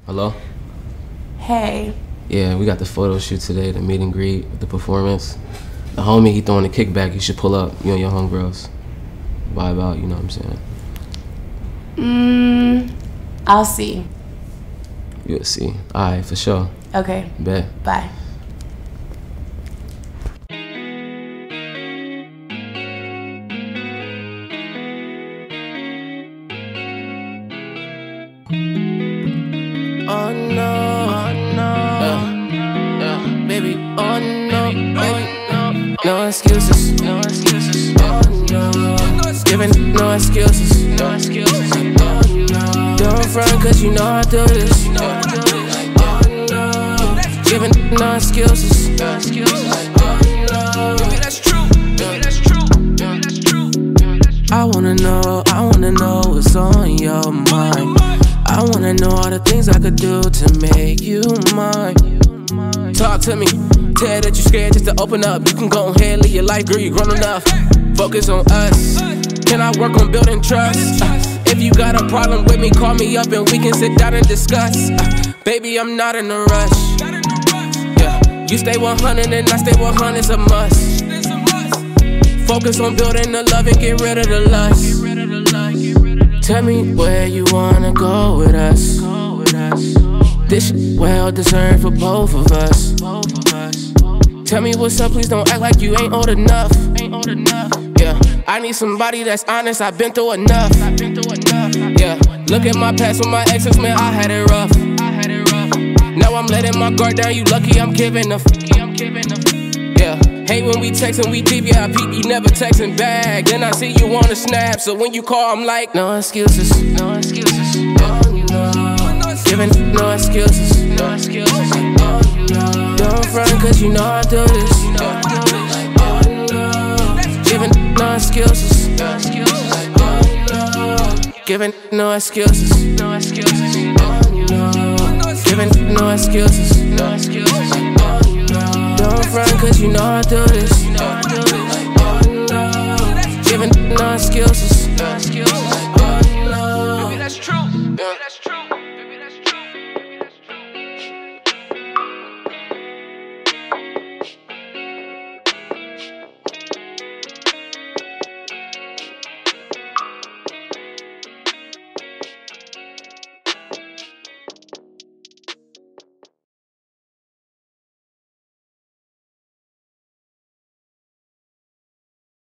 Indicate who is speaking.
Speaker 1: Hello?
Speaker 2: Hey.
Speaker 1: Yeah, we got the photo shoot today, the meet and greet, the performance. The homie, he throwing a kickback. You should pull up, you and your homegirls. Vibe out, you know what I'm saying?
Speaker 2: I'll see.
Speaker 1: You'll see. Alright, for sure.
Speaker 2: Okay.
Speaker 1: Bet.
Speaker 2: Bye.
Speaker 3: Oh no, baby, oh no, baby, no excuses, no excuses, oh no, giving no excuses, no excuses, oh no, don't front cause you know I do this, oh no, giving no excuses, no excuses, oh no, maybe that's true, maybe that's true, maybe that's true. I wanna know what's on your mind. I wanna know all the things I could do to make you mine. Talk to me, tell that you're scared just to open up. You can go ahead, live your life, girl, you grown enough. Focus on us, can I work on building trust? If you got a problem with me, call me up and we can sit down and discuss. Baby, I'm not in a rush. Yeah, you stay 100 and I stay 100, it's a must. Focus on building the love and get rid of the lust. Tell me where you wanna go with us. This shit well deserved for both of us. Tell me what's up, please don't act like you ain't old enough. Yeah, I need somebody that's honest, I've been through enough. Yeah, look at my past with my exes, man, I had it rough. Now I'm letting my guard down, you lucky I'm giving a yeah, hate when we textin', we deep, yeah, I peep, you never textin' back. Then I see you on the snap, so when you call, I'm like, no excuses, no excuses, oh no, giving no excuses, no excuses, oh no, don't front cause you know I do this, oh no, giving no excuses, no excuses, oh no, giving no excuses, no excuses, oh no, giving no excuses, no excuses, oh no. Don't front cause you know I do this, oh no, giving no excuses, no excuses.